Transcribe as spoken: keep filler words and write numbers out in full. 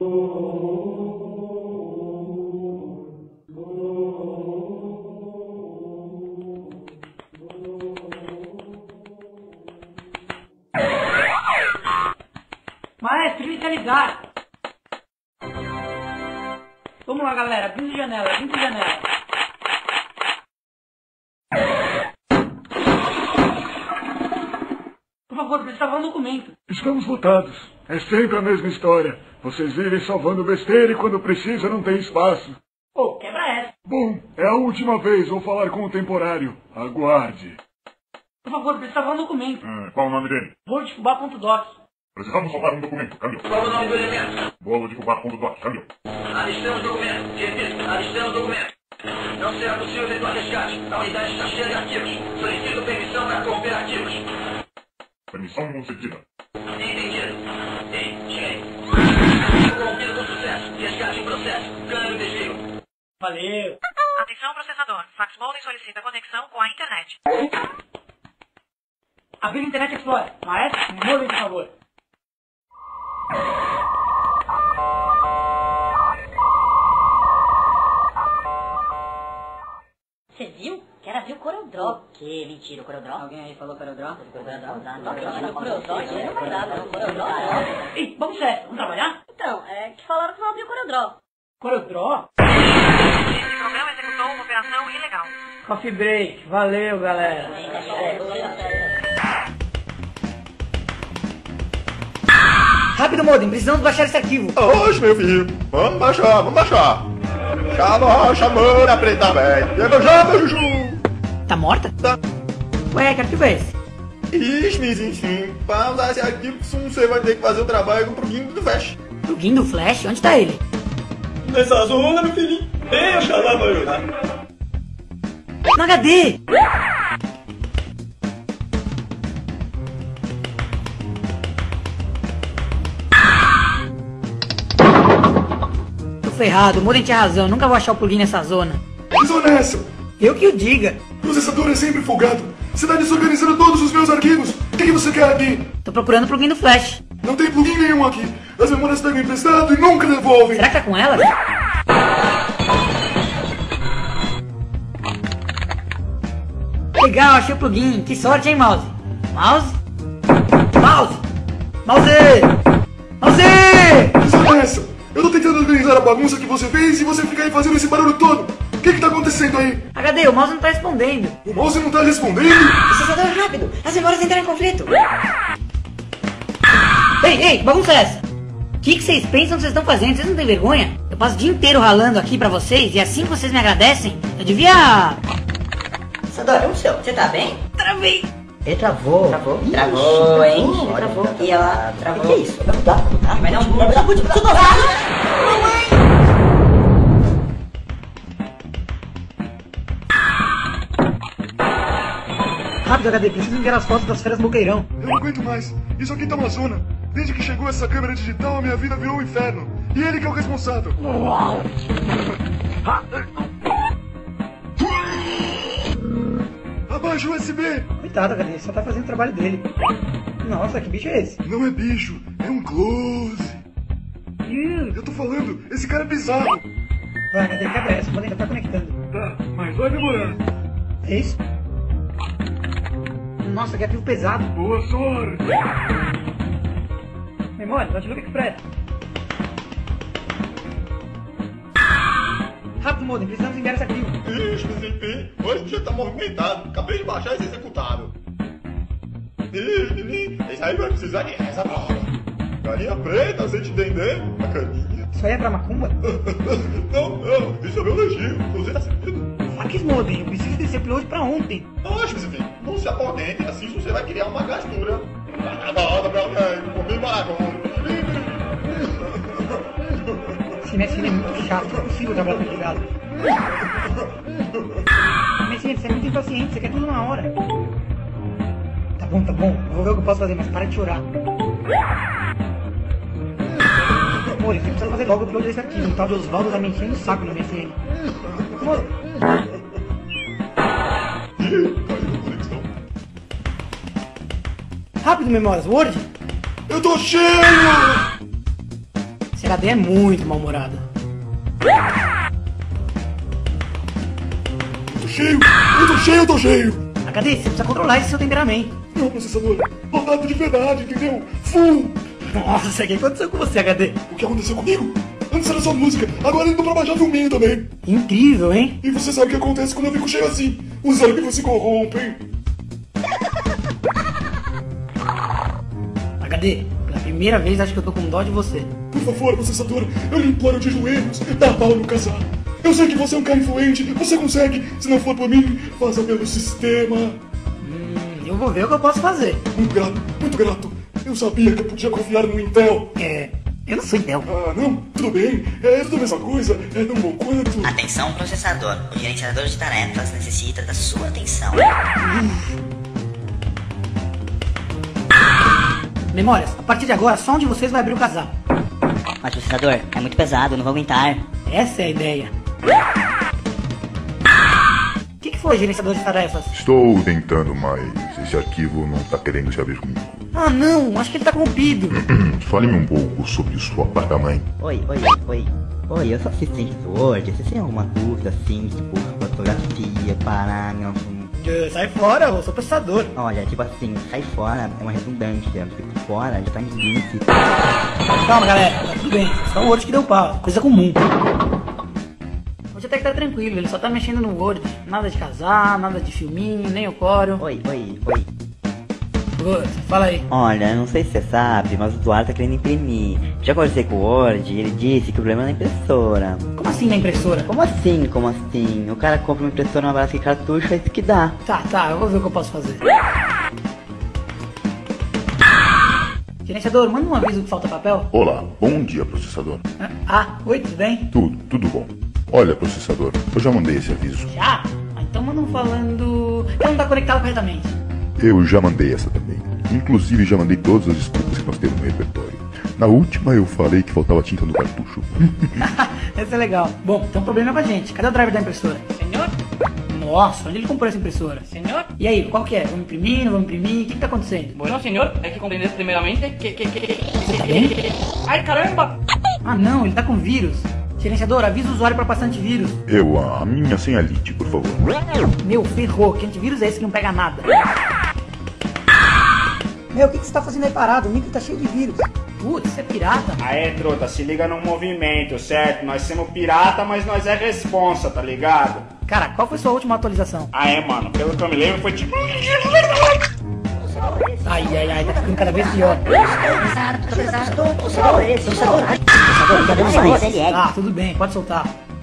Maestro, liga ligar. Vamos lá, galera. Abrindo janela, abrindo janela. Por favor, precisa salvar um documento. Estamos lotados. É sempre a mesma história. Vocês vivem salvando besteira e quando precisa não tem espaço. Pô, quebra essa. Bom, é a última vez. Vou falar com o temporário. Aguarde. Por favor, precisa salvar um documento. Ah, qual o nome dele? Bolo de fubá ponto doc. Precisamos salvar um documento. Câmbio. Qual é o nome do elemento? Bolo de fubá ponto doc. Câmbio. Alistamos o documento. Repito, alistamos o documento. Não será possível efetuar resgate. A unidade está cheia de arquivos. Solicito permissão para corromper arquivos. Permissão concedida. Entendido. Ei, cheguei. Corrompido com sucesso. Resgate em processo. Câmbio desvio. Valeu. Atenção, processador. Fax Modem solicita conexão com a internet. Abrir o Internet Explorer. Maestro, modem, por favor. Você viu? Que era viu o Corodró. Que mentira, o Corodró? Alguém aí falou Corodró? Corodró? Não acredito, o Corodró aqui não vai dar, não. O Corodró não. Ei, vamos sério, vamos trabalhar? Então, é que falaram que vão abrir o Corodró. Corodró? Esse programa executou uma operação ilegal. Coffee break. Valeu, galera. Rápido, modem, precisamos baixar esse arquivo. Oxe, meu filho, vamos baixar, vamos baixar. Chama, chamando a preta velha. Chega já, meu Juju. Tá morta? Tá. Ué, que arquivo é esse? Ixi, mas enfim, pra usar esse arquivo, você vai ter que fazer o trabalho com o plugin do Flash. Plugin do Flash? Onde tá ele? Nessa zona, meu filhinho. Deixa lá, vai olhar. No H D! Tô ferrado, o modem tinha razão, nunca vou achar o plugin nessa zona. Que zona é essa? Eu que o diga. O processador é sempre folgado. Você tá desorganizando todos os meus arquivos. O que, que você quer aqui? Tô procurando o plugin do Flash. Não tem plugin nenhum aqui. As memórias pegam emprestado e nunca devolvem. Será que tá com ela? Legal, achei o plugin. Que sorte, hein, Mouse? Mouse? Mouse! Mouse! Mouse! Que zona é essa? Eu tô tentando organizar a bagunça que você fez e você fica aí fazendo esse barulho todo. O que que tá acontecendo aí? H D, o mouse não tá respondendo. O mouse não tá respondendo? Processador rápido, as memórias entraram em conflito. Ei, ei, que bagunça é essa? O que, que vocês pensam que vocês estão fazendo? Vocês não têm vergonha? Eu passo o dia inteiro ralando aqui pra vocês e assim que vocês me agradecem, eu devia... Processador, o seu, você tá bem? Travei! Ele travou. Travou? Ixi, Travou, hein? travou, Travou. travou. E ela travou. Que que é isso? Vai mudar, vai mudar. Vai dar um pulo. Rápido, H D, preciso enviar as fotos das férias Boqueirão. Eu não aguento mais. Isso aqui tá uma zona. Desde que chegou essa câmera digital, a minha vida virou um inferno. E ele que é o responsável. Abaixa o U S B. Coitado, H D, só tá fazendo o trabalho dele. Nossa, que bicho é esse? Não é bicho, é um close. Eu tô falando, esse cara é bizarro. Vai, H D, quebra essa, o modem já tá conectando. Tá, mas vai demorar. É isso? Nossa, que arquivo pesado. Boa sorte. Memória, Notebook Express. Rápido, modem, precisamos enviar esse arquivo. Ixi, mas enfim, hoje já tá movimentado. Acabei de baixar esse executável. Ih, menino, isso aí vai precisar de reza agora. Galinha preta, sem te entender, bacaninha. Isso aí é pra macumba? Não, não, isso é meu elogio. Você tá sentindo? Fax modem, eu preciso desse upload pra ontem. Oxe, mas enfim, não se acordente, assim você vai criar uma gastura. Agora, meu velho, comi mago. Esse M S N é muito chato, não é possível trabalhar com ligado. M S N, você é muito impaciente, você quer tudo na hora. Tá bom, tá bom, eu vou ver o que eu posso fazer, mas para de chorar. Amor, você precisa fazer logo o upload desse arquivo. O tal de Osvaldo tá me enchendo o saco no M S N. Amor. Rápido, memórias, Word. Eu tô cheio! Esse H D é muito mal-humorado. Tô cheio, eu tô cheio, eu tô cheio. H D, você precisa controlar esse seu temperamento. Não, processador, rodado de verdade, entendeu? Full. Nossa, o que aconteceu com você, H D? O que aconteceu comigo? Antes era só música, agora indo pra baixar filminho também. Incrível, hein? E você sabe o que acontece quando eu fico cheio assim? Os ânimos se corrompem. H D, pela primeira vez acho que eu tô com dó de você. Por favor, processador, eu lhe imploro de joelhos, dá pau no casal. Eu sei que você é um cara influente, você consegue. Se não for por mim, faça pelo sistema. Hum, eu vou ver o que eu posso fazer. Muito grato, muito grato. Eu sabia que eu podia confiar no Intel. É, eu não sou Intel. Ah, não, tudo bem. É tudo a mesma coisa, é tão bom quanto. Atenção, processador. O gerenciador de tarefas necessita da sua atenção. Memórias, a partir de agora, só um de vocês vai abrir o casaco. Mas, processador, é muito pesado, não vou aguentar. Essa é a ideia. O que, que foi, gerenciador de tarefas? Estou tentando, mas esse arquivo não tá querendo se abrir comigo. Ah, não, acho que ele tá corrompido. Fale-me um pouco sobre sua placa-mãe. Oi, oi, oi. Oi, eu sou assistente do Word. Você tem alguma dúvida assim, tipo, fotografia, parágrafo? Uh, sai fora, eu sou processador. Olha, tipo assim, sai fora é uma redundância. Tipo, fora já tá em limite. Calma, galera, tá tudo bem. Só o Word que deu pau, coisa comum. Hoje até que tá tranquilo, ele só tá mexendo no Word. Nada de casar, nada de filminho, nem o Corel. Oi, oi, oi. Good, fala aí. Olha, não sei se você sabe, mas o Eduardo tá querendo imprimir. Já conversei com o Word e ele disse que o problema é na impressora. Como assim na impressora? Como assim, como assim? O cara compra uma impressora, uma base de cartucho, é isso que dá. Tá, tá, eu vou ver o que eu posso fazer. Gerenciador, manda um aviso que falta papel. Olá, bom dia, processador. Ah, oi, tudo bem? Tudo, tudo bom. Olha, processador, eu já mandei esse aviso. Já? Ah, então manda um falando que não tá conectado corretamente. Eu já mandei essa também. Inclusive, já mandei todas as desculpas que nós temos no repertório. Na última, eu falei que faltava tinta no cartucho. Essa é legal. Bom, tem um problema com a gente. Cadê o driver da impressora? Senhor? Nossa, onde ele comprou essa impressora? Senhor? E aí, qual que é? Vamos imprimir, não vamos imprimir? O que que tá acontecendo? Bueno, senhor, hay que comprender primeramente que... que, que, que... Você tá bem? Ai, caramba! Ah não, ele tá com vírus. Gerenciador, avisa o usuário pra passar antivírus. Eu, a minha senha Lite, por favor. Meu, ferrou. Que antivírus é esse que não pega nada? Meu, o que, que você tá fazendo aí parado? O micro tá cheio de vírus. Putz, você é pirata? Aê, truta, se liga no movimento, certo? Nós somos pirata, mas nós é responsa, tá ligado? Cara, qual foi sua última atualização? Aê, mano, pelo que eu me lembro foi tipo... Ai, ai, ai, tá ficando cada vez pior. Ah, tudo bem, pode soltar.